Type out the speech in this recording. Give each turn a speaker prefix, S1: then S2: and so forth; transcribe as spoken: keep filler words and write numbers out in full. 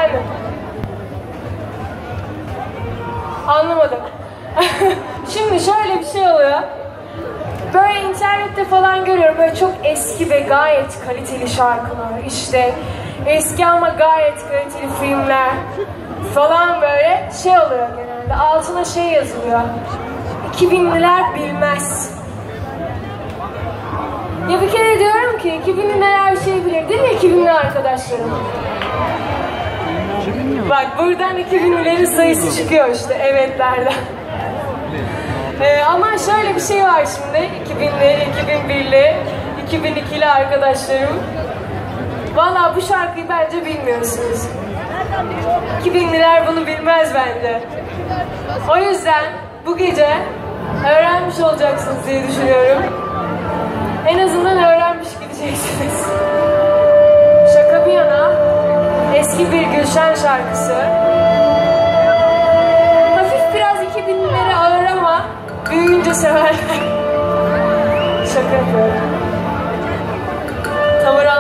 S1: Efendim? Anlamadım. Şimdi şöyle bir şey oluyor. Böyle internette falan görüyorum böyle çok eski ve gayet kaliteli şarkılar. İşte eski ama gayet kaliteli filmler falan böyle şey oluyor genelde. Altına şey yazılıyor. iki binliler bilmez. Ya bir kere diyorum ki iki binliler her şeyi bilir değil mi iki binli arkadaşlarım? Bak buradan iki binlilerin sayısı çıkıyor işte evetlerden. Ee, ama şöyle bir şey var şimdi iki binli, iki bin birli, iki bin ikili arkadaşlarım. Vallahi bu şarkıyı bence bilmiyorsunuz. iki binliler bunu bilmez bence. O yüzden bu gece öğrenmiş olacaksınız diye düşünüyorum. En azından öğrenmiş gideceksiniz. Şaka bir yana eski bir Gülşen şarkısı. Hafif biraz iki binlilere ağır ama büyüyünce severler. Şaka yapıyorum. Tavır